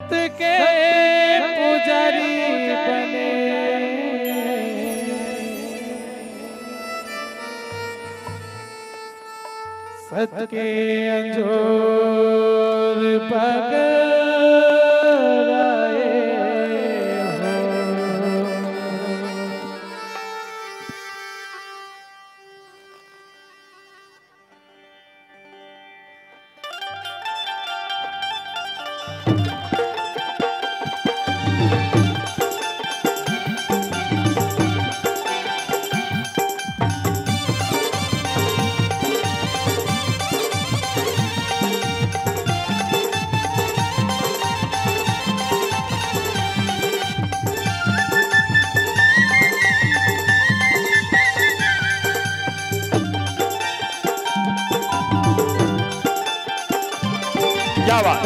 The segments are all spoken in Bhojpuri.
के पुजारी बने सत के अंजोर पकड़ाए हो। क्या बात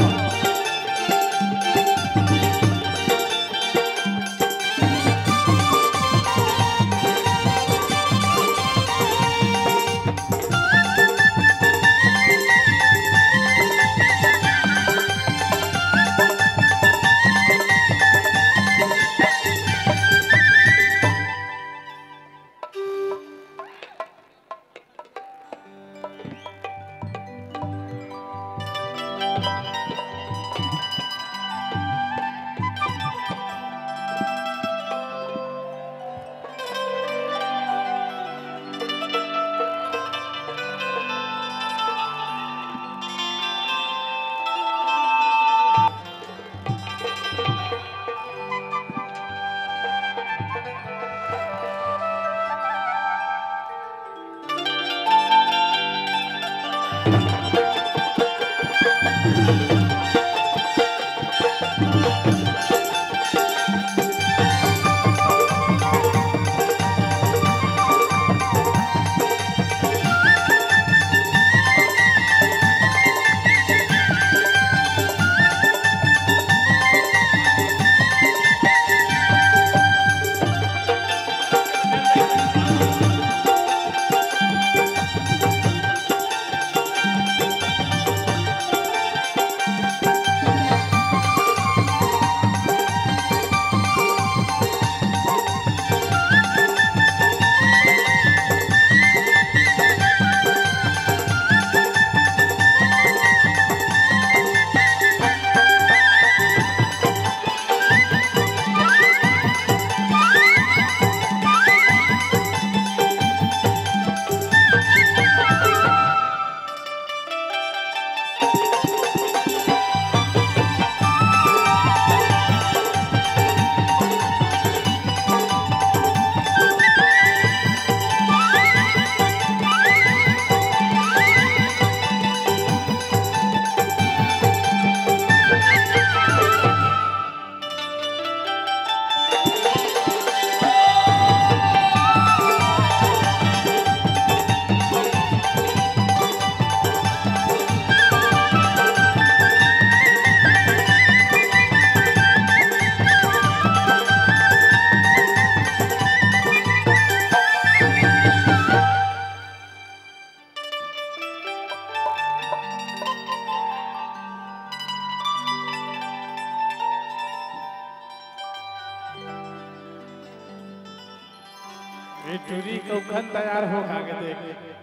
टूरी को खन तैयार हो आगे देख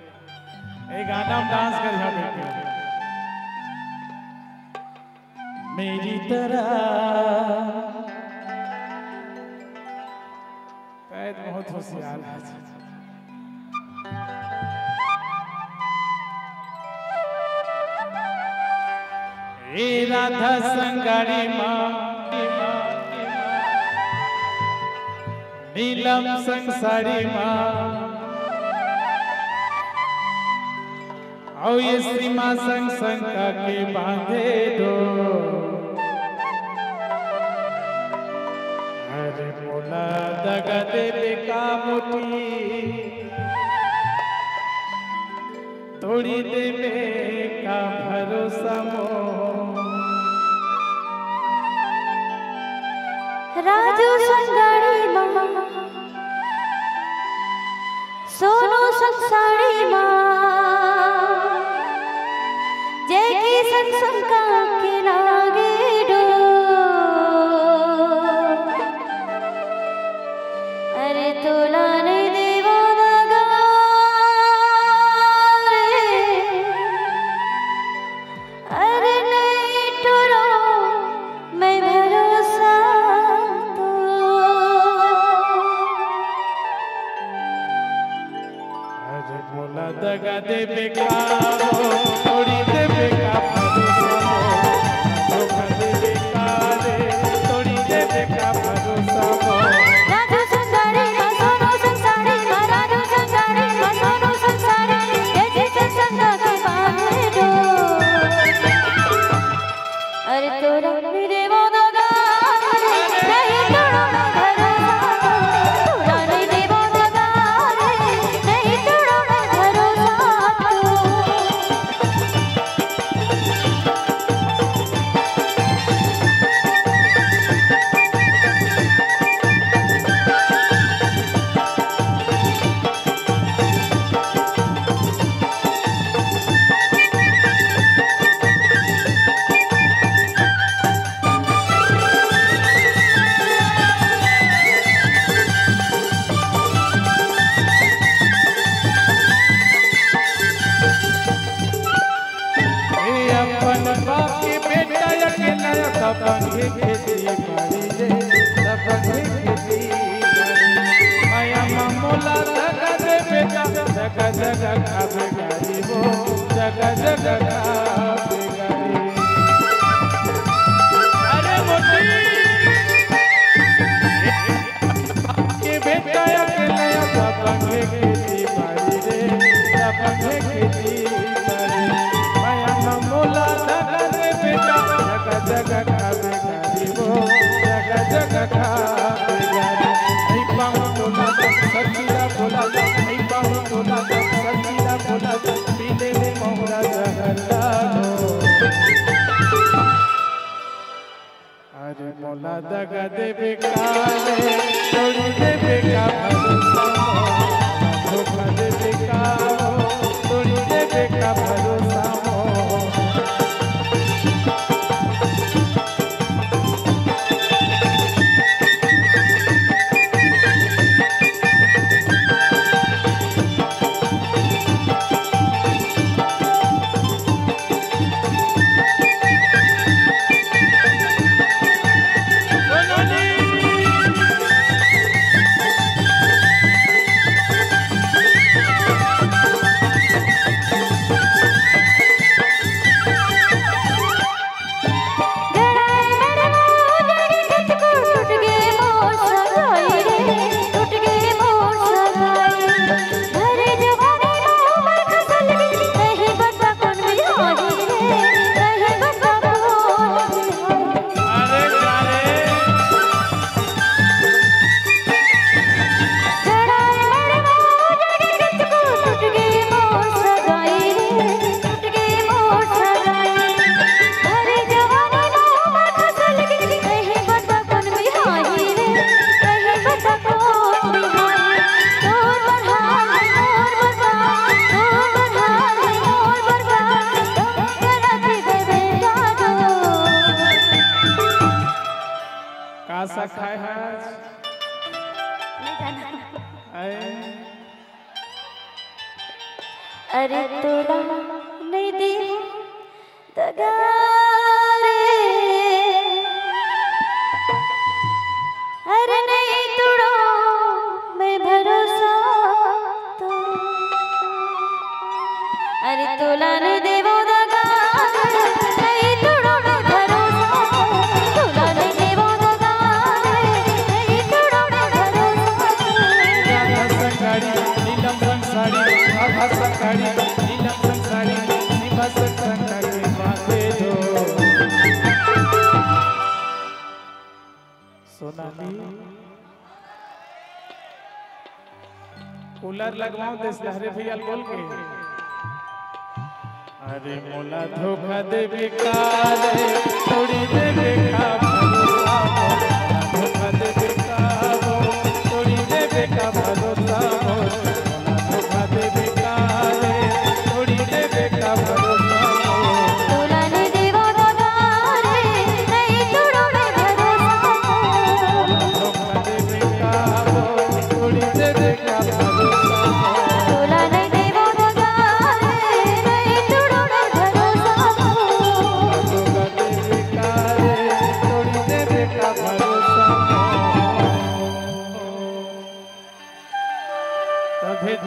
ए गाना में डांस कर यहाँ बेटे मेरी तरह पैद बहुत होशियार है ए राधा संगाड़ी माँ नीलम संसारी माँ और ये सीमा संग संका के बांधे दो अरे बोला दगा दे का मोटी थोड़ी देवे का भरोसा मो राजू संगाड़ी माँ सोनू संसारी माँ जय की संग संका के लागे डो देवे का तोड़ी देवे का भरोसा धोखा देवे का रे तोड़ी देवे का भरोसा राजू संसारी मा सोनू संसारी मा राजू संसारी मा सोनू संसारी जैसे संगा के बांधे दो अरे तोरा मेरे वादा नहीं तोड़ना भरोसा तोरा मेरे वादा नहीं तोड़ना भरोसा सबंगे खेती बाड़ी रे सबंगे खेती बाड़ी माया मामूला जगा दे बेटा जगा जगा खावे गाड़ी वो जगा जगा खावे गाड़ी अरे मोटी के बेटा अकेले सबंगे खेती बाड़ी रे सबंगे खेती बाड़ी माया मामूला जगा दे बेटा जगा जगा जगा खावे गाड़ी नहीं पाऊं बोला सच्चीरा बोला नहीं पाऊं बोला सच्चीरा बोला पीले में मोहरा जहला अरे मोला दगा देवे काले तोड़ी देवे का भरोसा धोखा देवे का तोड़ी देवे का भरोसा खाए आज अरे तोरा नहीं दी दगा रे अरे नहीं तोड़ो मैं भरोसा तो अरे तोला नहीं देवो दगा नहीं तोड़ो मैं भरोसा तोला नहीं देवो दगा नहीं तोड़ो मैं भरोसा संगाड़ी नीलम रंग साड़ी आभा संगाड़ी नीलम रंग साड़ी निभा संगा के बांधे दो सोनाली कूलर लगवाओ देश लहरे भैया बोल के अरे मोला धोखा देवे काले तोड़ी देवे का भरोसा धोखा देवे का तोड़ी देवे का भरोसा मोला धोखा देवे काले तोड़ी देवे का भरोसा तोला नहीं देवो दगा रे नहीं तोड़ो मैं भरोसा धोखा देवे का तोड़ी देवे का भरोसा तोला नहीं देवो दगा रे नहीं तोड़ो मैं भरोसा धोखा देवे काले तोड़ी देवे का भरोसा